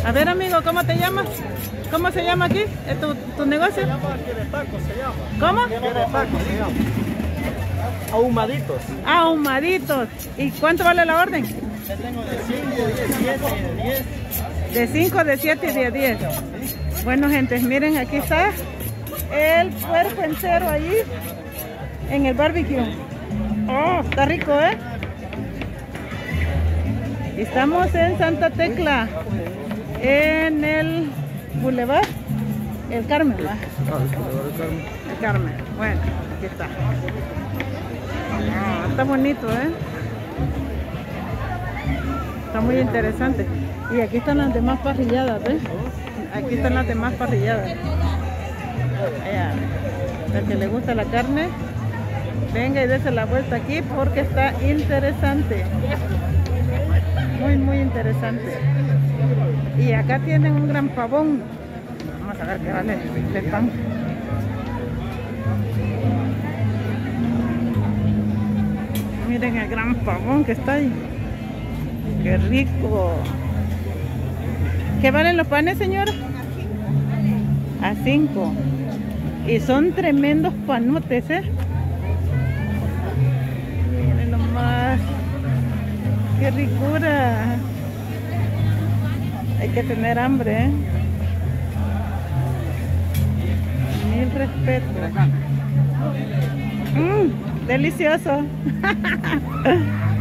A ver, amigo, ¿cómo te llamas? ¿Cómo se llama aquí? ¿Es tu negocio? Se llama Queretaco, se llama. ¿Cómo? Queretaco se llama. Ahumaditos. Ahumaditos. ¿Y cuánto vale la orden? Yo tengo de 5, de 7, de 10. De 5, de 7 y de 10. Bueno, gente, miren, aquí está el puerco entero allí en el barbecue. Oh, está rico, ¿eh? Estamos en Santa Tecla, en el Boulevard El Carmen, ¿verdad? El Carmen. Bueno, aquí está. Oh, está bonito, ¿eh? Está muy interesante. Y aquí están las demás parrilladas, ¿ves? Aquí están las demás parrilladas. Allá, al que le gusta la carne, venga y dése la vuelta aquí porque está interesante. Muy, muy interesante. Y acá tienen un gran pavón. Vamos a ver qué vale el pan. Miren el gran pavón que está ahí. ¡Qué rico! ¿Qué valen los panes, señora? A 5. Y son tremendos panotes, ¿eh? Miren nomás. ¡Qué ricura! Hay que tener hambre, ¿eh? Mil respetos. ¡Delicioso!